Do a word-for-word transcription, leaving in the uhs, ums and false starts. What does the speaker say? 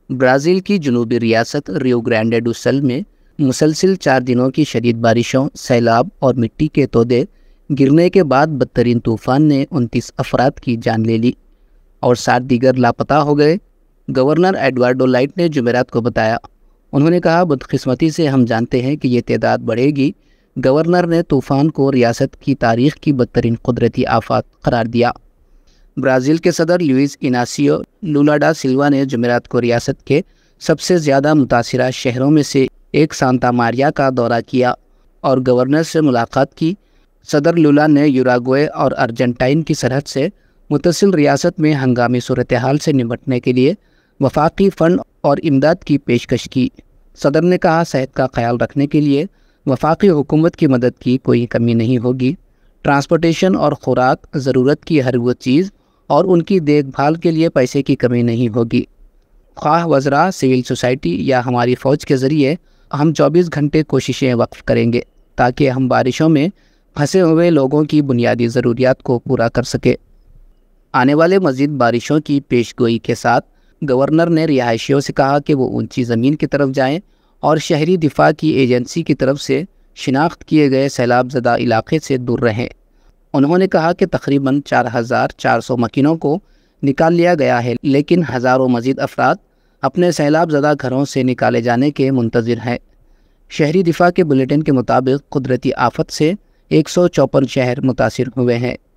Brazil کی جنوبی ریاست ریو گرانڈے ڈو سل میں مسلسل چار دنوں کی شدید بارشوں، سیلاب اور مٹی کے تودے گرنے کے بعد بدترین طوفان نے انتیس افراد کی جان لے لی اور سات دیگر لاپتہ ہو گئے۔ گورنر ایڈوارڈو لائٹ نے جمعرات کو بتایا۔ انہوں نے کہا، بدقسمتی سے ہم جانتے ہیں کہ یہ تعداد بڑھے گی۔ گورنر نے طوفان کو ریاست کی تاریخ کی بدترین قدرتی آفات قرار دیا۔ برازیل کے صدر لوئس اناسیو لولا ڈا سلوا نے جمعرات کو ریاست کے سب سے زیادہ متاثرہ شہروں میں سے ایک سانتا ماریا کا دورہ کیا اور گورنر سے ملاقات کی۔ صدر لولا نے یوراگوئے اور ارجنٹائن کی سرحد سے متصل ریاست میں ہنگامی صورتحال سے نمٹنے کے لیے وفاقی فنڈ اور امداد کی پیشکش کی۔ صدر نے کہا، صحت کا خیال رکھنے کے لیے وفاقی حکومت کی مدد کی کوئی کمی نہیں ہوگی۔ ٹرانسپورٹیشن اور خوراک، ضرورت کی ہر وہ چیز اور ان کی دیکھ بھال کے لیے پیسے کی کمی نہیں ہوگی۔ خواہ وزراء، سول سوسائٹی یا ہماری فوج کے ذریعے ہم چوبیس گھنٹے کوششیں وقف کریں گے تاکہ ہم بارشوں میں پھنسے ہوئے لوگوں کی بنیادی ضروریات کو پورا کر سکیں۔ آنے والے مزید بارشوں کی پیش گوئی کے ساتھ گورنر نے رہائشیوں سے کہا کہ وہ اونچی زمین کی طرف جائیں اور شہری دفاع کی ایجنسی کی طرف سے شناخت کیے گئے سیلاب زدہ علاقے سے دور رہیں۔ انہوں نے کہا کہ تقریباً چار ہزار چار سو مکینوں کو نکال لیا گیا ہے، لیکن ہزاروں مزید افراد اپنے سیلاب زدہ گھروں سے نکالے جانے کے منتظر ہیں۔ شہری دفاع کے بلیٹن کے مطابق قدرتی آفت سے ایک سو چوپن شہر متاثر ہوئے ہیں۔